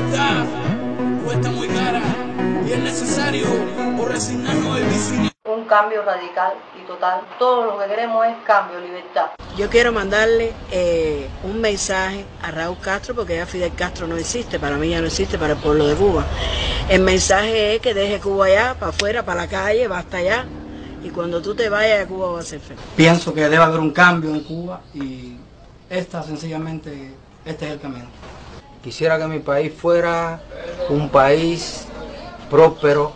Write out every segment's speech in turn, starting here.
libertad cuesta muy cara y es necesario o resignarnos al vivir. Un cambio radical y total. Todo lo que queremos es cambio, libertad. Yo quiero mandarle un mensaje a Raúl Castro, porque ya Fidel Castro no existe, para mí ya no existe, para el pueblo de Cuba. El mensaje es que deje Cuba allá, para afuera, para la calle, basta allá, y cuando tú te vayas, Cuba va a ser feliz. Pienso que debe haber un cambio en Cuba y sencillamente, este es el camino. Quisiera que mi país fuera un país próspero,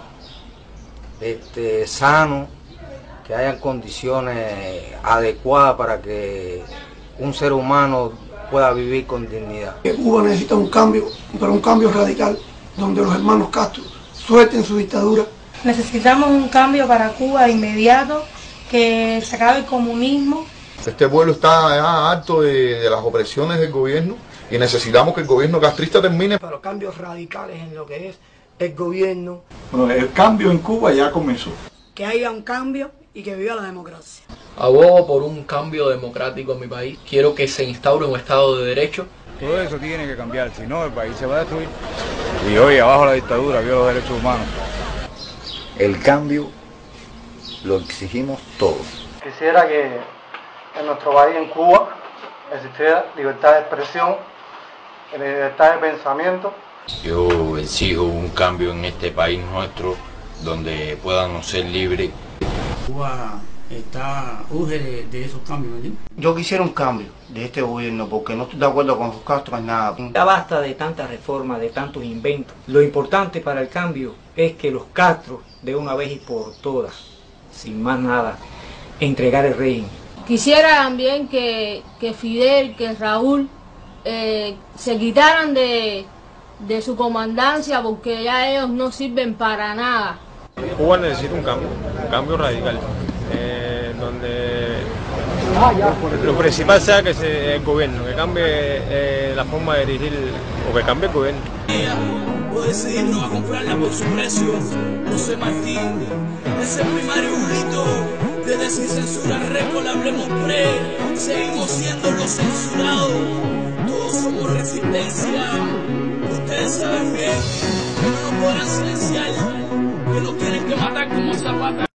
sano, que haya condiciones adecuadas para que un ser humano pueda vivir con dignidad. Cuba necesita un cambio, pero un cambio radical, donde los hermanos Castro suelten su dictadura. Necesitamos un cambio para Cuba de inmediato, que se acabe el comunismo. Este pueblo está ya harto de las opresiones del gobierno y necesitamos que el gobierno castrista termine. Pero cambios radicales en lo que es el gobierno. Bueno, el cambio en Cuba ya comenzó. Que haya un cambio y que viva la democracia. Abogo por un cambio democrático en mi país. Quiero que se instaure un Estado de Derecho. Todo eso tiene que cambiar, si no el país se va a destruir. Y hoy abajo la dictadura, viola los derechos humanos. El cambio lo exigimos todos. Quisiera que en nuestro país, en Cuba, existiera libertad de expresión, libertad de pensamiento. Yo exijo un cambio en este país nuestro, donde puedan ser libres. Cuba urge de esos cambios, ¿no? Yo quisiera un cambio de este gobierno, porque no estoy de acuerdo con los Castro en nada. Ya basta de tantas reformas, de tantos inventos. Lo importante para el cambio es que los Castro, de una vez y por todas, sin más nada, entregar el régimen. Quisiera también que Fidel, que Raúl se quitaran de su comandancia, porque ya ellos no sirven para nada. Cuba necesita un cambio radical, donde lo principal sea que el gobierno, que cambie la forma de dirigir, o que cambie el gobierno. O decidirnos a comprarla por su precio. José Martín, ese primario grito de decir censura récord, hablemos pre, seguimos siendo los censurados, todos somos resistencia. Ustedes saben bien que no nos podrán silenciar, que nos tienen que matar como Zapata.